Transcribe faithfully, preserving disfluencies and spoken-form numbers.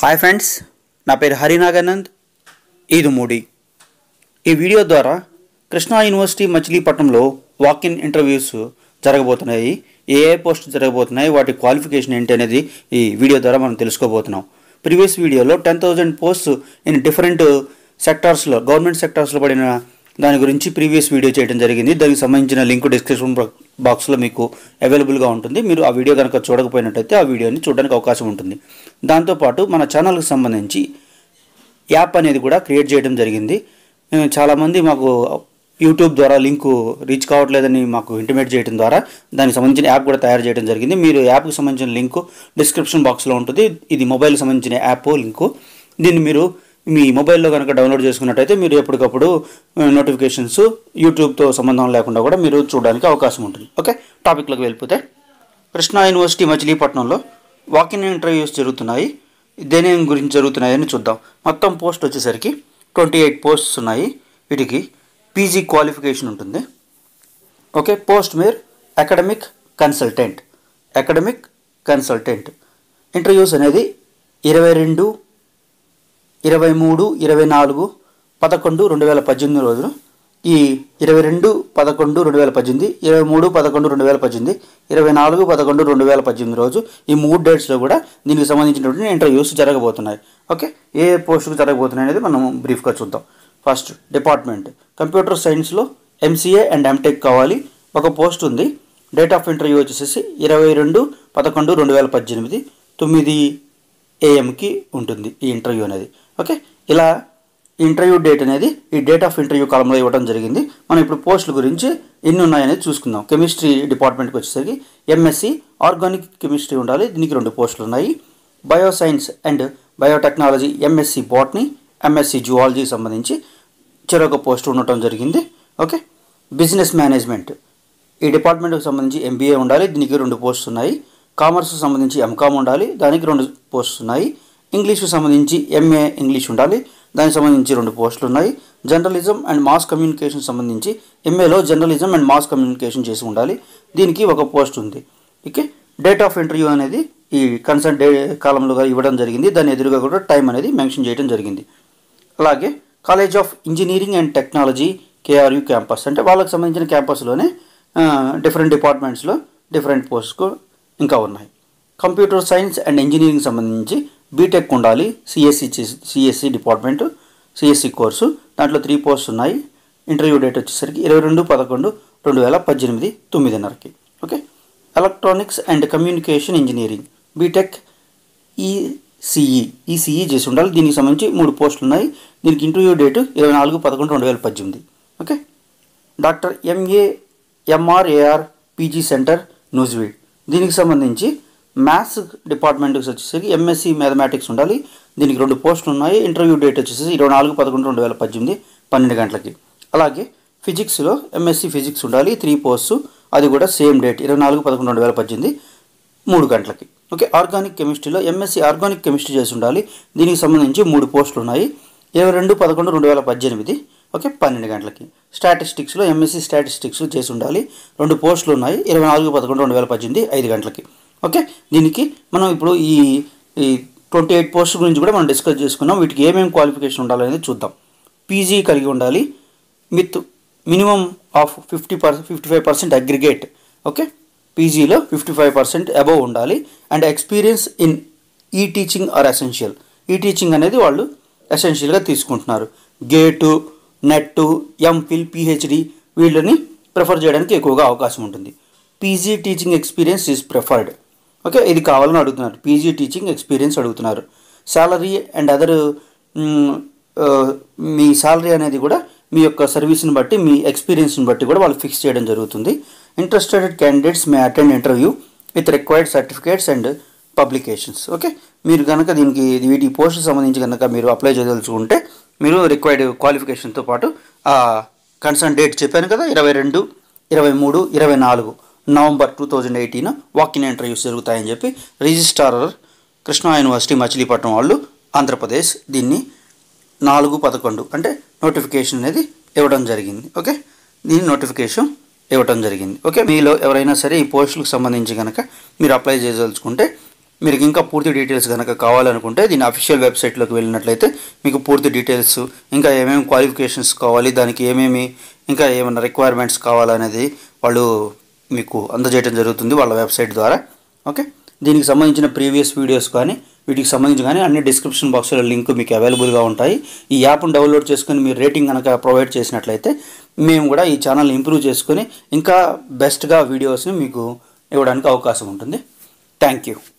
Hi friends, నా పేరు హరినాగానంద్ ఈదుమూడి. ఈ వీడియో ద్వారా కృష్ణా యూనివర్సిటీ మచిలీపట్నంలో వాక్-ఇన్ ఇంటర్వ్యూస్ జరగబోతున్నాయి. ఏ ఏ పోస్ట్ జరగబోతున్నాయి, వాటి క్వాలిఫికేషన్ ఏంటి అనేది ఈ వీడియో ద్వారా మనం తెలుసుకోబోతున్నాం. ప్రీవియస్ వీడియోలో ten thousand post in different సెక్టార్స్లో, గవర్నమెంట్ సెక్టార్స్లో పడిన దాని గురించి ప్రీవియస్ వీడియో చేయడం జరిగింది. దానికి సంబంధించిన లింక్ డిస్క్రిప్షన్ బాక్స్లో మీకు అవైలబుల్గా ఉంటుంది. మీరు ఆ వీడియో కనుక చూడకపోయినట్టయితే ఆ వీడియోని చూడడానికి అవకాశం ఉంటుంది. దాంతోపాటు మన ఛానల్కి సంబంధించి యాప్ అనేది కూడా క్రియేట్ చేయడం జరిగింది. చాలామంది మాకు యూట్యూబ్ ద్వారా లింకు రీచ్ కావట్లేదని మాకు ఇంటిమేట్ చేయడం ద్వారా దానికి సంబంధించిన యాప్ కూడా తయారు చేయడం జరిగింది. మీరు యాప్కి సంబంధించిన లింకు డిస్క్రిప్షన్ బాక్స్లో ఉంటుంది. ఇది మొబైల్కి సంబంధించిన యాప్ లింకు. దీన్ని మీరు మీ మొబైల్లో కనుక డౌన్లోడ్ చేసుకున్నట్టయితే మీరు ఎప్పటికప్పుడు నోటిఫికేషన్స్ యూట్యూబ్తో సంబంధం లేకుండా కూడా మీరు చూడడానికి అవకాశం ఉంటుంది. ఓకే, టాపిక్లోకి వెళ్ళిపోతే కృష్ణా యూనివర్సిటీ మచిలీపట్నంలో వాక్-ఇన్ ఇంటర్వ్యూస్ జరుగుతున్నాయి. దేని గురించి జరుగుతున్నాయని చూద్దాం. మొత్తం పోస్ట్ వచ్చేసరికి ట్వంటీ ఎయిట్ పోస్ట్స్ ఉన్నాయి. వీటికి పీజీ క్వాలిఫికేషన్ ఉంటుంది. ఓకే, పోస్ట్ మేర్ academic consultant academic consultant interviews అనేది ఇరవై రెండు ఇరవై మూడు ఇరవై నాలుగు పదకొండు రెండు వేల పద్దెనిమిది రోజులు. ఈ ఇరవై రెండు పదకొండు రెండు వేల పద్దెనిమిది ఇరవై మూడు పదకొండు రెండు వేల పద్దెనిమిది ఇరవై నాలుగు పదకొండు రెండు వేల పద్దెనిమిది రోజు ఈ మూడు డేట్స్లో కూడా దీనికి సంబంధించినటువంటి ఇంటర్వ్యూస్ జరగబోతున్నాయి. ఓకే, ఏ పోస్టుకు జరగబోతున్నాయి అనేది మనం బ్రీఫ్గా చూద్దాం. ఫస్ట్ డిపార్ట్మెంట్ కంప్యూటర్ సైన్స్లో ఎంసీఏ అండ్ ఎంటెక్ కావాలి. ఒక పోస్ట్ ఉంది. డేట్ ఆఫ్ ఇంటర్వ్యూ వచ్చేసి ఇరవై రెండు పదకొండు రెండు వేల పద్దెనిమిది తొమ్మిది ఏఎంకి ఉంటుంది ఈ ఇంటర్వ్యూ అనేది. ఓకే, ఇలా ఇంటర్వ్యూ డేట్ అనేది ఈ డేట్ ఆఫ్ ఇంటర్వ్యూ కాలంలో ఇవ్వడం జరిగింది. మనం ఇప్పుడు పోస్టుల గురించి ఎన్ని ఉన్నాయనేది చూసుకుందాం. కెమిస్ట్రీ డిపార్ట్మెంట్కి వచ్చేసరికి ఎంఎస్సి ఆర్గానిక్ కెమిస్ట్రీ ఉండాలి. దీనికి రెండు పోస్టులు ఉన్నాయి. Bioscience and biotechnology MSc botany MSc జువాలజీకి సంబంధించి చెరొక పోస్ట్ ఉండటం జరిగింది. ఓకే, బిజినెస్ మేనేజ్మెంట్ ఈ డిపార్ట్మెంట్కి సంబంధించి ఎంబీఏ ఉండాలి. దీనికి రెండు పోస్టులు ఉన్నాయి. కామర్స్కి సంబంధించి ఎంకామ్ ఉండాలి. దానికి రెండు పోస్టులు ఉన్నాయి. ఇంగ్లీష్కి సంబంధించి ఎంఏ ఇంగ్లీష్ ఉండాలి. దానికి సంబంధించి రెండు పోస్టులు ఉన్నాయి. జర్నలిజం అండ్ మాస్ కమ్యూనికేషన్ సంబంధించి ఎంఏలో జర్నలిజం అండ్ మాస్ కమ్యూనికేషన్ చేసి ఉండాలి. దీనికి ఒక పోస్ట్ ఉంది. ఓకే, డేట్ ఆఫ్ ఇంటర్వ్యూ అనేది ఈ కన్సర్న్ డే కాలంలో ఇవ్వడం జరిగింది. దాని ఎదురుగా కూడా టైం అనేది మెన్షన్ చేయడం జరిగింది. అలాగే college of engineering and technology KRU campus అంటే వాళ్ళకి సంబంధించిన క్యాంపస్లోనే డిఫరెంట్ డిపార్ట్మెంట్స్లో డిఫరెంట్ పోస్ట్కు ఇంకా ఉన్నాయి. కంప్యూటర్ సైన్స్ అండ్ ఇంజనీరింగ్ సంబంధించి బీటెక్ ఉండాలి. CSC CSC department CSC course, దాంట్లో త్రీ పోస్ట్స్ ఉన్నాయి. ఇంటర్వ్యూ డేట్ వచ్చేసరికి ఇరవై రెండు పదకొండు రెండు వేల పద్దెనిమిది తొమ్మిదిన్నరకి. Okay, electronics and communication engineering BTech ECE ECE చేసి ఉండాలి. దీనికి సంబంధించి మూడు పోస్టులు ఉన్నాయి. దీనికి ఇంటర్వ్యూ డేటు ఇరవై నాలుగు పదకొండు రెండు వేల పద్దెనిమిది. Okay, doctor MA MRAR PG centre Nuzvid దీనికి సంబంధించి మ్యాథ్స్ డిపార్ట్మెంట్కి వచ్చేసరికి ఎంఎస్సి మ్యాథమెటిక్స్ ఉండాలి. దీనికి రెండు పోస్టులు ఉన్నాయి. ఇంటర్వ్యూ డేట్ వచ్చేసి ఇరవై నాలుగు పదకొండు రెండు వేల పద్దెనిమిది పన్నెండు గంటలకి. అలాగే ఫిజిక్స్లో ఎంఎస్సి ఫిజిక్స్ ఉండాలి. త్రీ పోస్ట్స్, అది కూడా సేమ్ డేట్ ఇరవై నాలుగు పదకొండు రెండు వేల పద్దెనిమిది మూడు గంటలకి. ఓకే, ఆర్గానిక్ కెమిస్ట్రీలో ఎంఎస్సి ఆర్గానిక్ కెమిస్ట్రీ చేసి ఉండాలి. దీనికి సంబంధించి మూడు పోస్టులు ఉన్నాయి. ఇరవై రెండు పదకొండు రెండు వేల పద్దెనిమిది ఓకే పన్నెండు గంటలకి. స్టాటిస్టిక్స్లో ఎంఎస్సి స్టాటిస్టిక్స్ చేసి ఉండాలి. రెండు పోస్టులు ఉన్నాయి. ఇరవై నాలుగు పదకొండు రెండు వేల పద్దెనిమిది ఐదు గంటలకి. ఓకే, దీనికి మనం ఇప్పుడు ఈ ఈ ట్వంటీ ఎయిట్ పోస్ట్ గురించి కూడా మనం డిస్కస్ చేసుకున్నాం. వీటికి ఏమేమి క్వాలిఫికేషన్ ఉండాలనేది చూద్దాం. పీజీ కలిగి ఉండాలి with minimum of fifty per fifty five percent aggregate. Okay, పీజీలో ఫిఫ్టీ ఫైవ్ పర్సెంట్ అబవ్ ఉండాలి. అండ్ ఎక్స్పీరియన్స్ ఇన్ ఈ టీచింగ్ ఆర్ ఎసెన్షియల్. ఈ టీచింగ్ అనేది వాళ్ళు ఎసెన్షియల్గా తీసుకుంటున్నారు. గేటు, నెట్, ఎంఫిల్, పిహెచ్డి వీళ్ళని ప్రిఫర్ చేయడానికి ఎక్కువగా అవకాశం ఉంటుంది. PG teaching experience is preferred. Okay, ఇది కావాలని అడుగుతున్నారు. పీజీ టీచింగ్ ఎక్స్పీరియన్స్ అడుగుతున్నారు. శాలరీ అండ్ అదర్ మీ శాలరీ అనేది కూడా మీ యొక్క సర్వీస్ని బట్టి, మీ ఎక్స్పీరియన్స్ని బట్టి కూడా వాళ్ళు ఫిక్స్ చేయడం జరుగుతుంది. Interested candidates may attend interview with required certificates and publications. Okay, మీరు కనుక దీనికి వీటి పోస్ట్కి సంబంధించి కనుక మీరు అప్లై చేయదలుచుకుంటే మీరు రిక్వైర్డ్ క్వాలిఫికేషన్తో పాటు కన్సర్న్ డేట్ చెప్పాను కదా, ఇరవై రెండు ఇరవై మూడు ఇరవై నాలుగు November two thousand eighteen walk in interviews జరుగుతాయని చెప్పి రిజిస్ట్రారర్ కృష్ణా యూనివర్సిటీ మచిలీపట్నం వాళ్ళు ఆంధ్రప్రదేశ్ దీన్ని నాలుగు పదకొండు అంటే నోటిఫికేషన్ అనేది ఇవ్వడం జరిగింది. ఓకే, దీని నోటిఫికేషన్ ఇవ్వడం జరిగింది. ఓకే, మీలో ఎవరైనా సరే ఈ పోస్టులకు సంబంధించి కనుక మీరు అప్లై చేయదలుచుకుంటే మీరు ఇంకా పూర్తి డీటెయిల్స్ కనుక కావాలనుకుంటే దీని అఫీషియల్ వెబ్సైట్లోకి వెళ్ళినట్లయితే మీకు పూర్తి డీటెయిల్స్, ఇంకా ఏమేమి క్వాలిఫికేషన్స్ కావాలి, దానికి ఏమేమి ఇంకా ఏమైనా రిక్వైర్మెంట్స్ కావాలనేది వాళ్ళు మీకు అందజేయడం జరుగుతుంది వాళ్ళ వెబ్సైట్ ద్వారా. ఓకే, దీనికి సంబంధించిన ప్రీవియస్ వీడియోస్ కానీ వీటికి సంబంధించి కానీ అన్ని డిస్క్రిప్షన్ బాక్స్లో లింక్ మీకు అవైలబుల్గా ఉంటాయి. ఈ యాప్ను డౌన్లోడ్ చేసుకొని మీరు రేటింగ్ కనుక ప్రొవైడ్ చేసినట్లయితే మేము కూడా ఈ ఛానల్ని ఇంప్రూవ్ చేసుకొని ఇంకా బెస్ట్గా వీడియోస్ని మీకు ఇవ్వడానికి అవకాశం ఉంటుంది. Thank you.